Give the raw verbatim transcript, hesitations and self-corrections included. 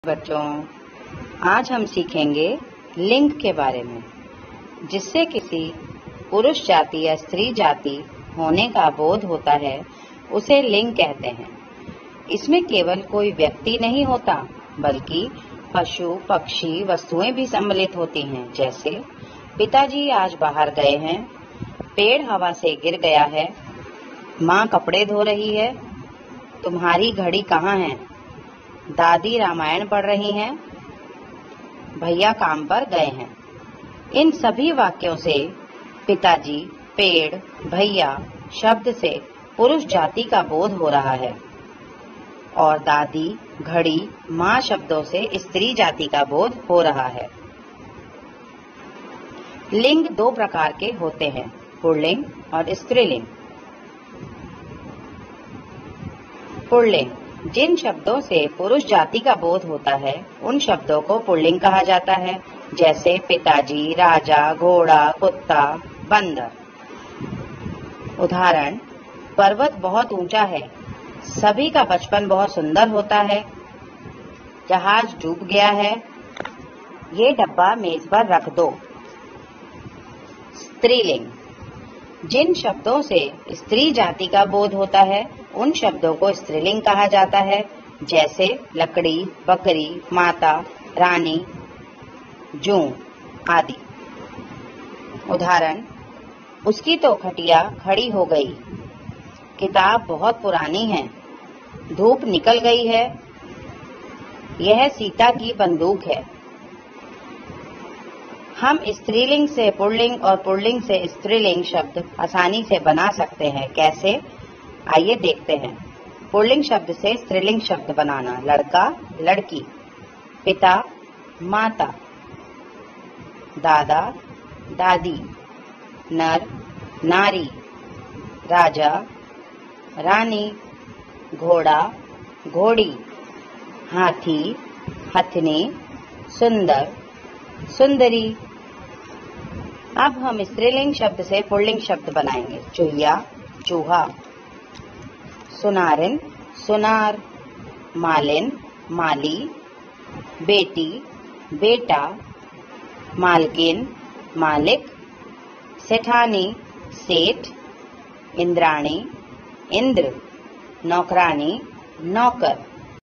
बच्चों, आज हम सीखेंगे लिंग के बारे में। जिससे किसी पुरुष जाति या स्त्री जाति होने का बोध होता है उसे लिंग कहते हैं। इसमें केवल कोई व्यक्ति नहीं होता बल्कि पशु, पक्षी, वस्तुएं भी सम्मिलित होती हैं। जैसे पिताजी आज बाहर गए हैं, पेड़ हवा से गिर गया है, माँ कपड़े धो रही है, तुम्हारी घड़ी कहाँ है, दादी रामायण पढ़ रही हैं, भैया काम पर गए हैं। इन सभी वाक्यों से पिताजी, पेड़, भैया शब्द से पुरुष जाति का बोध हो रहा है और दादी, घड़ी, माँ शब्दों से स्त्री जाति का बोध हो रहा है। लिंग दो प्रकार के होते हैं, पुल्लिंग और स्त्रीलिंग। पुल्लिंग जिन शब्दों से पुरुष जाति का बोध होता है उन शब्दों को पुल्लिंग कहा जाता है। जैसे पिताजी, राजा, घोड़ा, कुत्ता, बंदर। उदाहरण, पर्वत बहुत ऊंचा है, सभी का बचपन बहुत सुंदर होता है, जहाज डूब गया है, ये डब्बा मेज पर रख दो। स्त्रीलिंग जिन शब्दों से स्त्री जाति का बोध होता है उन शब्दों को स्त्रीलिंग कहा जाता है। जैसे लकड़ी, बकरी, माता, रानी, जूं आदि। उदाहरण, उसकी तो खटिया खड़ी हो गई, किताब बहुत पुरानी है, धूप निकल गई है, यह सीता की बंदूक है। हम स्त्रीलिंग से पुल्लिंग और पुल्लिंग से स्त्रीलिंग शब्द आसानी से बना सकते हैं। कैसे? आइए देखते हैं। पुल्लिंग शब्द से स्त्रीलिंग शब्द बनाना। लड़का, लड़की, पिता, माता, दादा, दादी, नर, नारी, राजा, रानी, घोड़ा, घोड़ी, हाथी, हथनी, सुंदर, सुंदरी। अब हम स्त्रीलिंग शब्द से पुल्लिंग शब्द बनाएंगे। चूहिया, चूहा, सुनारिन, सुनार, मालिन, माली, बेटी, बेटा, मालकिन, मालिक, सेठानी, सेठ, इंद्राणी, इंद्र, नौकरानी, नौकर।